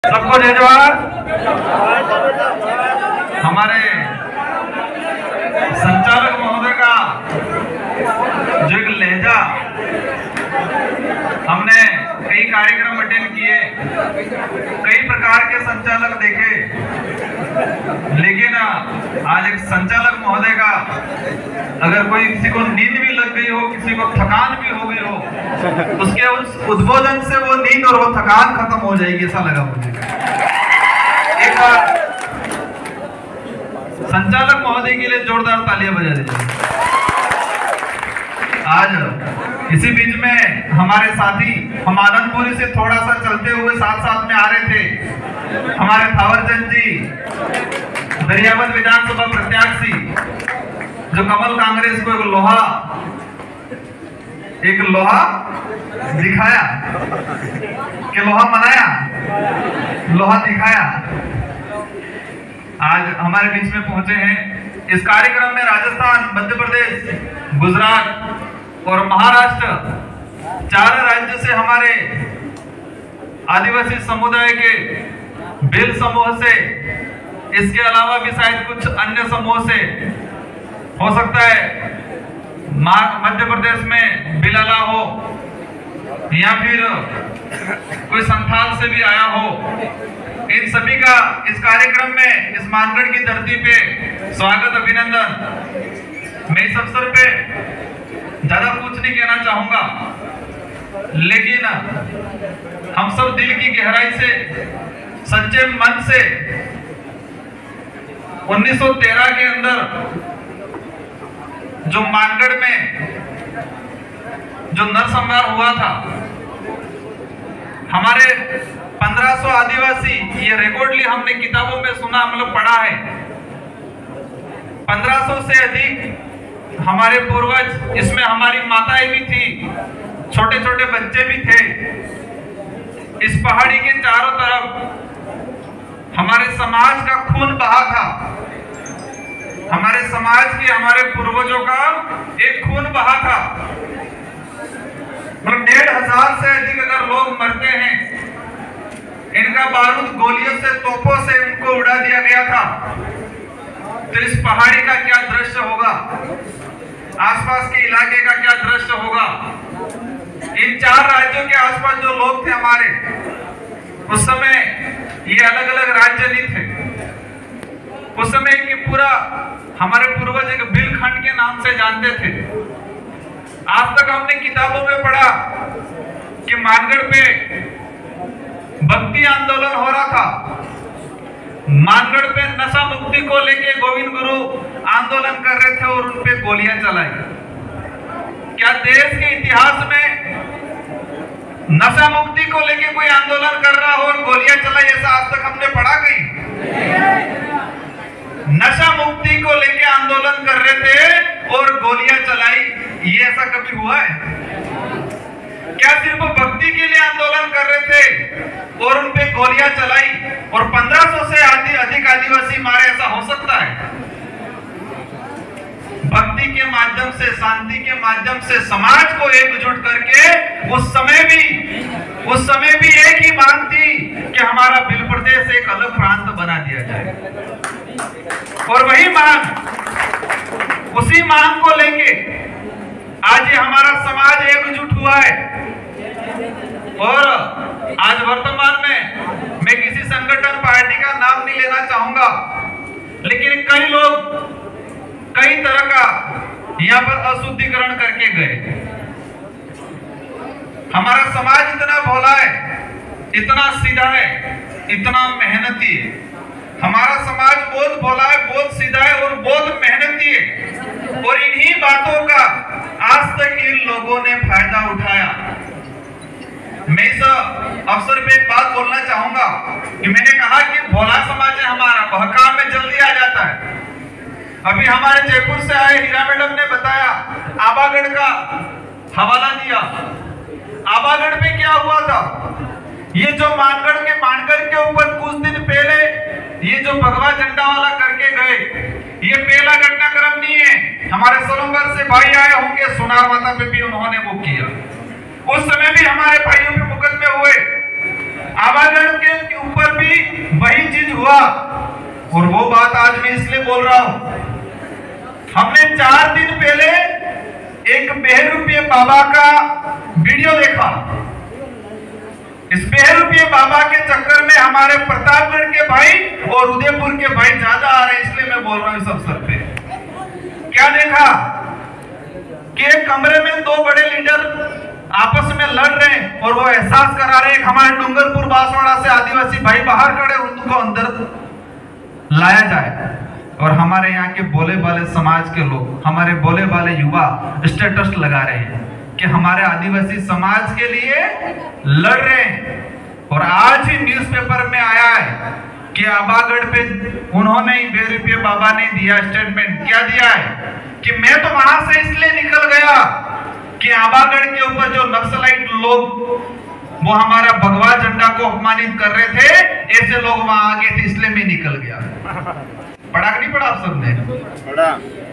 सबको जय जवाहर। हमारे संचालक महोदय का जो एक लहजा, हमने कई कार्यक्रम अटेंड किए, कई प्रकार के संचालक देखे, लेकिन आज एक संचालक महोदय का अगर कोई किसी को नींद भी लग गई हो, किसी को थकान भी हो गई हो, उसके उस उद्बोधन से वो नींद और वो थकान खत्म हो जाएगी, ऐसा लगा मुझे। एक बार संचालक महोदय के लिए जोरदार तालियां बजा दीजिए। आज इसी बीच में हमारे साथी, हम आनंदपुरी से थोड़ा सा चलते हुए साथ साथ में आ रहे थे, हमारे थावरचंद जी दरियाबंद विधानसभा प्रत्याशी, जो कमल कांग्रेस को एक लोहा दिखाया कि लोहा मनाया, लोहा दिखाया, आज हमारे बीच में पहुंचे हैं। इस कार्यक्रम में राजस्थान, मध्य प्रदेश, गुजरात और महाराष्ट्र, 4 राज्य से हमारे आदिवासी समुदाय के भील समूह से, इसके अलावा भी शायद कुछ अन्य समूह से, हो सकता है मध्य प्रदेश में बिलाला हो या फिर कोई संथाल से भी आया हो। इन सभी का इस कार्यक्रम में, इस मानगढ़ की धरती पे स्वागत, अभिनंदन। मैं इस अवसर पे ज्यादा कुछ नहीं कहना चाहूंगा, लेकिन हम सब दिल की गहराई से, सच्चे मन से 1913 के अंदर जो मानगढ़ में जो नरसंहार हुआ था, हमारे 1500 आदिवासी, ये रिकॉर्डली हमने किताबों में सुना, हम लोग पढ़ा है, 1500 से अधिक हमारे पूर्वज, इसमें हमारी माताएं भी थी, छोटे छोटे बच्चे भी थे। इस पहाड़ी के चारों तरफ हमारे समाज का खून बहा था, हमारे समाज के, हमारे पूर्वजों का एक खून बहा था। मतलब 1500 से अधिक अगर लोग मरते हैं, इनका बारूद गोलियों से, तोपों से उनको उड़ा दिया गया था, तो इस पहाड़ी का क्या दृश्य होगा, आसपास के इलाके का क्या दृश्य होगा। इन 4 राज्यों के आसपास जो लोग थे हमारे, उस समय ये अलग अलग राज्य नहीं थे, उस समय की पूरा हमारे पूर्वज एक भीलखंड के नाम से जानते थे। आज तक हमने किताबों में पढ़ा कि मानगढ़ पे भक्ति आंदोलन हो रहा था, मानगढ़ पे नशा मुक्ति को लेके गोविंद गुरु आंदोलन कर रहे थे और उन पे गोलियां चलाई। क्या देश के इतिहास में नशा मुक्ति को लेके कोई आंदोलन कर रहा हो और गोलियां चलाई, ऐसा आज तक हमने पढ़ा कहीं? नशा मुक्ति को लेके आंदोलन कर रहे थे और गोलियां चलाई, ये ऐसा कभी हुआ है? क्या सिर्फ भक्ति के लिए आंदोलन कर रहे थे और उन पे गोलियां चलाई और 1500 से अधिक आदिवासी मारे, ऐसा हो सकता है? भक्ति के माध्यम से, शांति के माध्यम से समाज को एकजुट करके उस समय भी एक ही मांग थी कि हमारा भील प्रदेश एक अलग प्रांत बना दिया जाए। और वही मांग, उसी मांग को लेके आज ये हमारा समाज एकजुट हुआ है। और आज वर्तमान में मैं किसी संगठन, पार्टी का नाम नहीं लेना चाहूंगा, लेकिन कई लोग कई तरह का यहाँ पर अशुद्धिकरण करके गए। हमारा समाज इतना भोला है, इतना सीधा है, इतना मेहनती है। हमारा समाज बहुत भोला है, बहुत सीधा है और बहुत मेहनती है, और इन्हीं बातों का आज तक इन लोगों ने फायदा उठाया। मैं इस अवसर पे एक बात बोलना चाहूंगा कि मैंने कहा कि भोला समाज है हमारा, वह काम में जल्दी आ जाता है। अभी हमारे जयपुर से आए हीरा मैडम ने बताया, आबागढ़ का हवाला दिया। आबागढ़ में क्या हुआ था? ये जो मानगढ़ के ऊपर कुछ दिन पहले ये जो भगवा झंडा वाला करके गए, ये पहला घटनाक्रम नहीं है। हमारे सोलंबर से भाई आए होंगे, सोनार माता पे भी उन्होंने वो किया। उस समय भी हमारे भाइयों पे मुकदमे हुए, आवागढ़ के ऊपर भी वही चीज हुआ, और वो बात आज मैं इसलिए बोल रहा हूं। हमने 4 दिन पहले एक बहरूपिया बाबा का वीडियो देखा। इस बहरूपिया बाबा के चक्कर में हमारे प्रतापगढ़ के भाई और उदयपुर के भाई ज्यादा आ रहे हैं, इसलिए मैं बोल रहा हूं इस अवसर पे। क्या देखा कि एक कमरे में 2 बड़े लीडर आपस में लड़ रहे हैं और वो एहसास करा रहे हैं हमारे डूंगरपुर बांसवाड़ा से आदिवासी भाई बाहर खड़े, उनको अंदर लाया जाए। और हमारे यहाँ के बोले वाले समाज के लोग, हमारे बोले वाले युवा स्टेटस लगा रहे हैं कि हमारे आदिवासी समाज के लिए लड़ रहे हैं। और आज ही न्यूज़पेपर में आया है कि आवागढ़ पे उन्होंने बहरूपिया बाबा ने दिया स्टेटमेंट। क्या दिया है कि मैं तो वहां से इसलिए निकल गया कि आवागढ़ के ऊपर जो नक्सलाइट लोग वो हमारा भगवा झंडा को अपमानित कर रहे थे, ऐसे लोग वहां आगे थे, इसलिए मैं निकल गया। पढ़ा कि नहीं पढ़ा आप सबने? पढ़ा।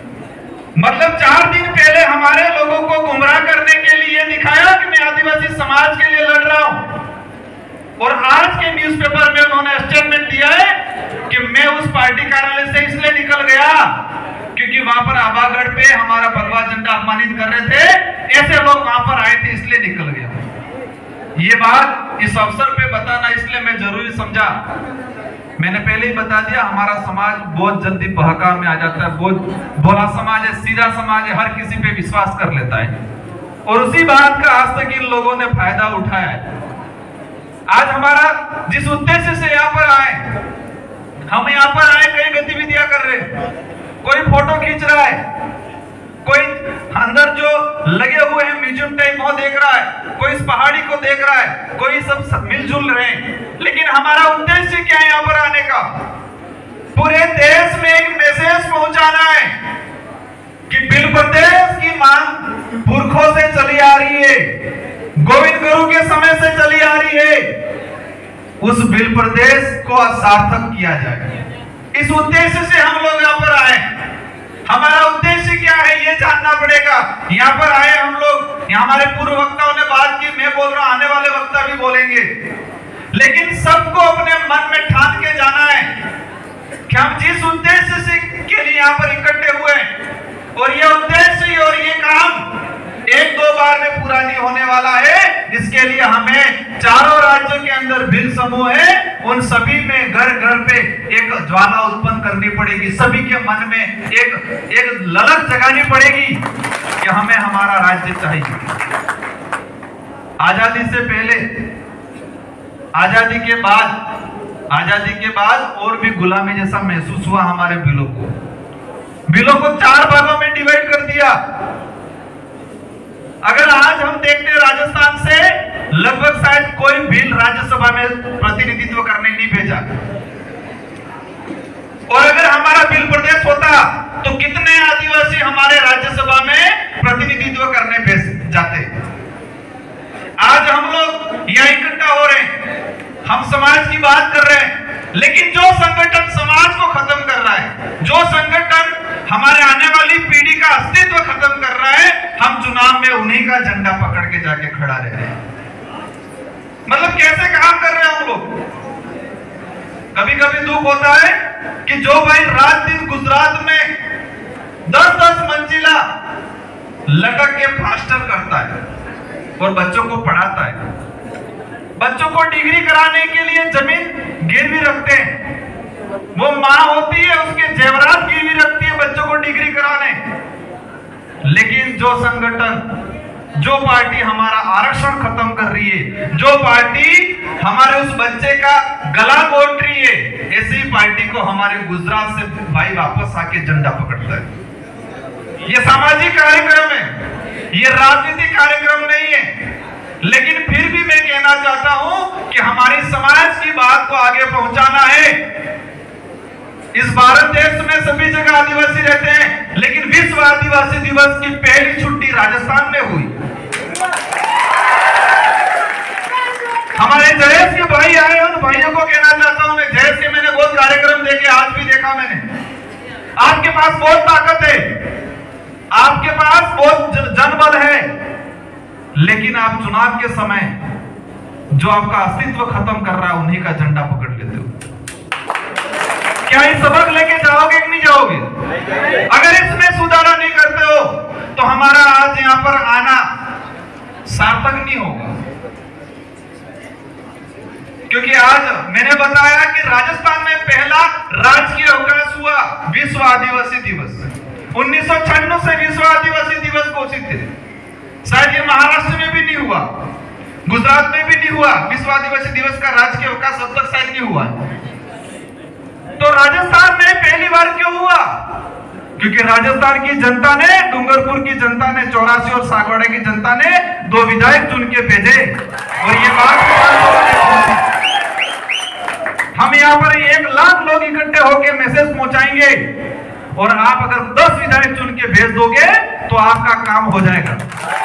मतलब 4 दिन पहले हमारे लोगों को गुमराह करने के लिए दिखाया कि मैं आदिवासी समाज के लिए लड़ रहा हूं, और आज के न्यूज़पेपर में उन्होंने स्टेटमेंट दिया है कि मैं उस पार्टी कार्यालय से इसलिए निकल गया क्योंकि वहां पर आवागढ़ पे हमारा भगवा झंडा अपमानित कर रहे थे, ऐसे लोग वहां पर आए थे इसलिए निकल गया। ये बात इस अवसर पे बताना इसलिए मैं जरूरी समझा। मैंने पहले ही बता दिया, हमारा समाज बहुत जल्दी बहका में आ जाता है, बहुत भोला समाज है, सीधा समाज है, हर किसी पे विश्वास कर लेता है, और उसी बात का आज तक इन लोगों ने फायदा उठाया है। आज हमारा जिस उद्देश्य से यहाँ पर आए, हम यहाँ पर आए कई गतिविधियां कर रहे हैं, कोई फोटो खींच रहा है, कोई अंदर जो लगे हुए हैं म्यूजियम टाइप वो देख रहा है, कोई इस पहाड़ी को देख रहा है, कोई सब मिलजुल रहे हैं। लेकिन हमारा उद्देश्य क्या है यहाँ पर आने का? पूरे देश में एक मैसेज पहुंचाना है कि बिल प्रदेश की मांग पुरखों से चली आ रही है, गोविंद गुरु के समय से चली आ रही है, उस बिल प्रदेश को सार्थक किया जाए। इस उद्देश्य से हम लोग यहाँ पर आए। हमारा उद्देश्य क्या है ये जानना पड़ेगा। यहाँ पर आए हम लोग, यहाँ हमारे पूर्व वक्ताओं ने बात की, मैं बोल रहा हूँ, आने वाले वक्ता भी बोलेंगे, लेकिन सबको अपने मन में ठान के जाना है कि हम जिस उद्देश्य से के लिए यहाँ पर इकट्ठे हुए हैं, और ये उद्देश्य और ये काम 1-2 बार में पूरा नहीं होने वाला है। इसके लिए हमें चारों राज्यों के अंदर भिल समूह है, उन सभी में घर घर पे एक ज्वाला उत्पन्न करनी पड़ेगी, सभी के मन में एक ललक जगानी पड़ेगी कि हमें हमारा राज्य चाहिए। आजादी से पहले, आजादी के बाद और भी गुलामी जैसा महसूस हुआ हमारे बिलों को 4 भागों में डिवाइड कर दिया। अगर आज हम देखते हैं राजस्थान से लगभग शायद कोई बिल राज्यसभा में प्रतिनिधित्व करने नहीं भेजा, और अगर हमारा बिल प्रदेश होता तो कितने आदिवासी हमारे राज्यसभा में प्रतिनिधित्व करने भेज जाते। आज हम लोग यहाँ इकट्ठा हो रहे हैं, हम समाज की बात कर रहे हैं, लेकिन जो संगठन समाज को खत्म कर रहा है, जो संगठन हमारे आने वाली पीढ़ी का अस्तित्व खत्म कर रहा है, हम चुनाव में उन्हीं का झंडा पकड़ के जाके खड़ा रह रहे हैं। मतलब कैसे काम कर रहे हैं हम लोग। कभी कभी दुख होता है कि जो भाई रात दिन गुजरात में 10-10 मंजिला लटक के प्लास्टर करता है और बच्चों को पढ़ाता है, बच्चों को डिग्री कराने के लिए जमीन गिरवी रखते हैं, वो माँ होती है उसके जेवरात गिरवी रखती है बच्चों को डिग्री कराने। लेकिन जो संगठन, जो पार्टी हमारा आरक्षण खत्म कर रही है, जो पार्टी हमारे उस बच्चे का गला घोट रही है, ऐसी पार्टी को हमारे गुजरात से भाई वापस आके झंडा पकड़ता है। ये सामाजिक कार्यक्रम है, ये राजनीतिक कार्यक्रम नहीं है। लेकिन फिर भी मैं कहना चाहता हूं कि हमारी समाज की बात को आगे पहुंचाना है। इस भारत देश में सभी जगह आदिवासी रहते हैं, लेकिन विश्व आदिवासी दिवस की पहली छुट्टी राजस्थान में हुई। हमारे जयेश के भाई आए, उन भाइयों को कहना चाहता हूं मैं, जयेश के मैंने बहुत कार्यक्रम देखे, आज भी देखा मैंने। आपके पास बहुत ताकत है, आपके पास बहुत जनबल है, लेकिन आप चुनाव के समय जो आपका अस्तित्व खत्म कर रहा है उन्हीं का झंडा पकड़ लेते हो। क्या ये सबक लेके जाओगे कि नहीं जाओगे? अगर इसमें सुधार नहीं करते हो तो हमारा आज यहाँ पर आना सार्थक नहीं होगा। क्योंकि आज मैंने बताया कि राजस्थान में पहला राजकीय अवकाश हुआ विश्व आदिवासी दिवस। 1996 से विश्व आदिवासी दिवस घोषित थे। शायद ये महाराष्ट्र में भी नहीं हुआ, गुजरात में भी नहीं हुआ। विश्व आदिवासी दिवस का राजकीय अवकाश अब तक शायद नहीं हुआ। तो राजस्थान में पहली बार क्यों हुआ? क्योंकि राजस्थान की जनता ने, डूंगरपुर की जनता ने, 84 और सागवाड़ा की जनता ने 2 विधायक चुन के भेजे और ये बात हम यहाँ पर 1 लाख लोग इकट्ठे होकर मैसेज पहुंचाएंगे और आप अगर 10 विधायक चुन के भेज दोगे तो आपका काम हो जाएगा।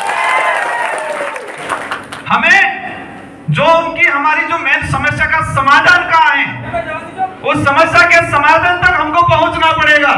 हमें जो उनकी हमारी जो मेन समस्या का समाधान कहाँ है, उस समस्या के समाधान तक हमको पहुंचना पड़ेगा।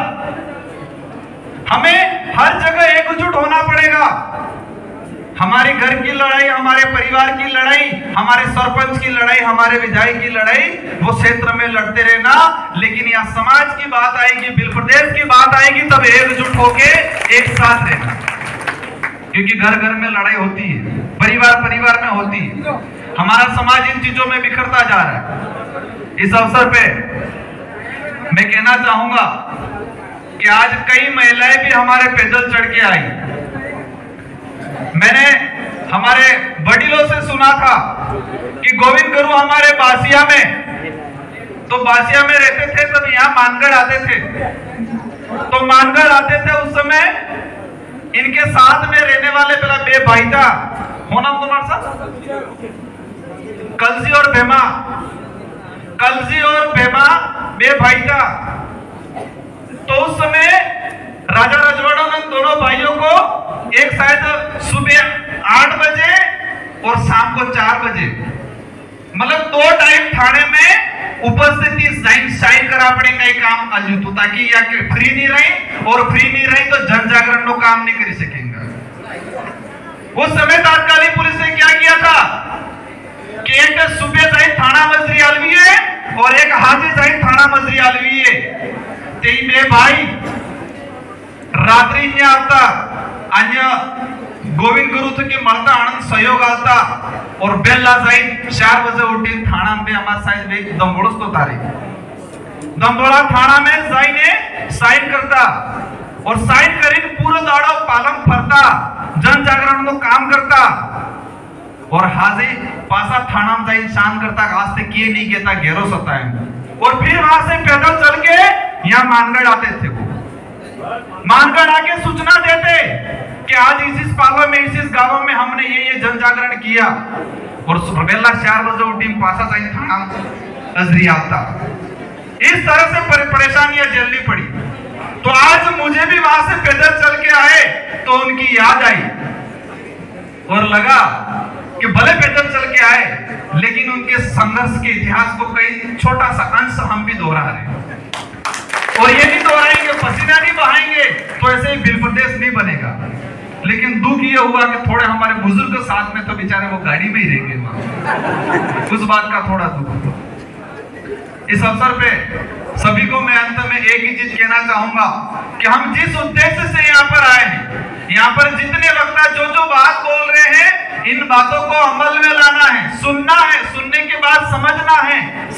हमें हर जगह एकजुट होना पड़ेगा। हमारे घर की लड़ाई, हमारे परिवार की लड़ाई, हमारे सरपंच की लड़ाई, हमारे विधायक की लड़ाई वो क्षेत्र में लड़ते रहना, लेकिन यहाँ समाज की बात आएगी, बिल प्रदेश की बात आएगी तब एकजुट होके एक साथ रहना। क्योंकि घर घर में लड़ाई होती है, परिवार परिवार में होती है। हमारा समाज इन चीजों में बिखरता जा रहा है। इस अवसर पे मैं कहना चाहूंगा कि आज कई महिलाएं भी हमारे पैदल चढ़ के आई। मैंने हमारे वडीलों से सुना था कि गोविंद गुरु हमारे बासिया में, तो बासिया में रहते थे तब यहाँ मानगढ़ आते थे। तो मानगढ़ आते थे उस समय इनके साथ में रहने वाले पहला बे भाई था, होना तुम्हारा साथ कलजी और भेमा, कलजी और भेमा बे भाई था। तो उस समय राजा रजवाड़ों ने दोनों भाइयों को एक शायद सुबह 8 बजे और शाम को 4 बजे, मतलब 2 टाइम थाने में उपस्थिति साइन करा पड़ेगा एक काम अजूतू, ताकि या फ्री नहीं रही और फ्री नहीं रही तो जन जागरण नो काम नहीं कर सकेंगे। उस समय तात्कालिक पुलिस ने क्या किया था कि एक सुबह जाए थाना मजरी आलवी है और एक हाजी जाए थाना मजरी आलवी है। तेई में भाई रात्रि ने आता अन्य गोविंद गुरु के मरता आनंद सहयोग आता और बेला जाए 4 बजे उठी थाना में हमारा साइज दंबोड़स तो तारे दंबोड़ा थाना में जाइने साइन करता और साइन करीन पूरा दाड़ा पालन फरता, जन जागरण को काम करता और हाजी पासा थाना में जाइन शांत करता, आज से किए नहीं कहता घेरो सता है। और फिर वहां से पैदल चल के यहाँ मानगढ़ आते थे। वो मानगढ़ आके सूचना देते कि आज इस पालो में इस गांव में हमने ये जन जागरण किया और बेला 4 बजे उठी पासा जाइन थाना अजरी आता। इस तरह से परेशानियां झेलनी पड़ी। तो आज मुझे भी वहां से पैदल चल के आए तो उनकी याद आई और लगा कि भले पैदल चल के आए लेकिन उनके संघर्ष के इतिहास को कई छोटा सा अंश हम भी दोहरा रहे हैं। और ये नहीं दोहराएंगे, पसीना नहीं बहाएंगे तो ऐसे ही बिल प्रदेश नहीं बनेगा। लेकिन दुख ये हुआ कि थोड़े हमारे बुजुर्ग साथ में तो बेचारे वो गाड़ी में ही रह गए, उस बात का थोड़ा दुख। इस अवसर पे सभी को मैं अंत में एक ही चीज कहना चाहूंगा कि हम जिस उद्देश्य से यहाँ पर आए हैं, यहाँ पर जितने वक्ता जो जो बात बोल रहे हैं इन बातों को अमल में लाना है, सुनना है, सुनने के बाद समझना है,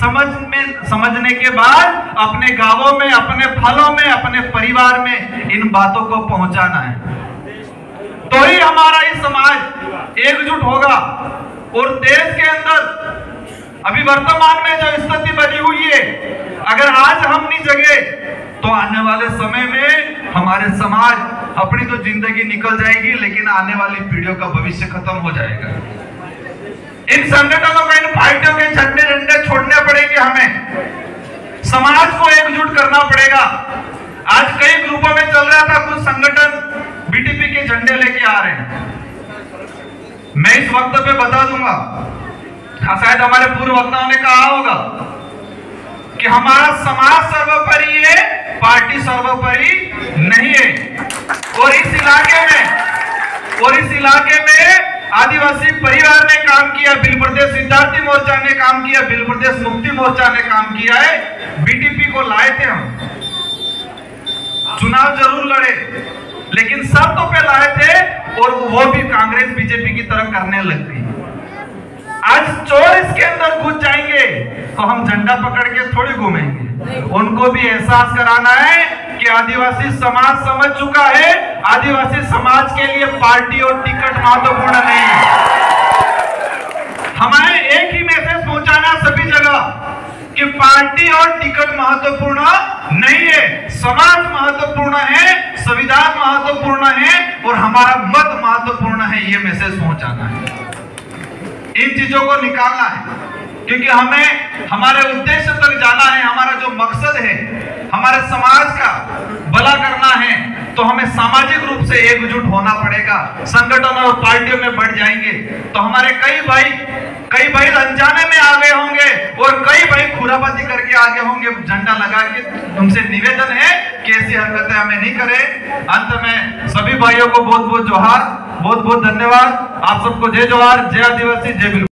समझने के बाद अपने गांवों में, अपने फलों में, अपने परिवार में इन बातों को पहुंचाना है। तो ही हमारा ये समाज एकजुट होगा और देश के अंदर अभी वर्तमान में जो स्थिति बनी हुई है, अगर आज हम नहीं जगे तो आने वाले समय में हमारे समाज अपनी तो जिंदगी निकल जाएगी लेकिन आने वाली पीढ़ियों का भविष्य खत्म हो जाएगा। इन संगठनों को, इन पार्टियों के झंडे छोड़ने पड़ेंगे, हमें समाज को एकजुट करना पड़ेगा। आज कई ग्रुपों में चल रहा था, कुछ संगठन बीटीपी के झंडे लेके आ रहे हैं। मैं इस वक्त पे बता दूंगा, शायद हमारे पूर्व वक्ताओं ने कहा होगा कि हमारा समाज सर्वोपरि है, पार्टी सर्वोपरि नहीं है। और इस इलाके में आदिवासी परिवार ने काम किया, भिल प्रदेश विद्यार्थी मोर्चा ने काम किया, भिल प्रदेश मुक्ति मोर्चा ने काम किया है। बीटीपी को लाए थे हम, चुनाव जरूर लड़े, लेकिन शर्तों पे लाए थे और वो भी कांग्रेस बीजेपी की तरह करने लग गई। आज चोर इसके अंदर घुस जाएंगे तो हम झंडा पकड़ के थोड़ी घूमेंगे। उनको भी एहसास कराना है कि आदिवासी समाज समझ चुका है, आदिवासी समाज के लिए पार्टी और टिकट महत्वपूर्ण नहीं है। हमें एक ही मैसेज पहुंचाना सभी जगह कि पार्टी और टिकट महत्वपूर्ण नहीं है, समाज महत्वपूर्ण है, संविधान महत्वपूर्ण है और हमारा मत महत्वपूर्ण है। ये मैसेज पहुंचाना है, इन चीजों को निकालना है, क्योंकि हमें हमारे उद्देश्य तक जाना है। हमारा जो मकसद है हमारे समाज का भला करना है, तो हमें सामाजिक रूप से एकजुट होना पड़ेगा। संगठन और पार्टियों में बढ़ जाएंगे तो हमारे कई भाई अनजाने में आ गए होंगे और कई भाई खुराबाजी करके आगे होंगे झंडा लगा के। उनसे निवेदन है कि ऐसी हरकतें हमें नहीं करें। अंत में सभी भाइयों को बहुत बहुत जोहार, बहुत बहुत धन्यवाद। आप सबको जय जोहार, जय आदिवासी, जय बिल।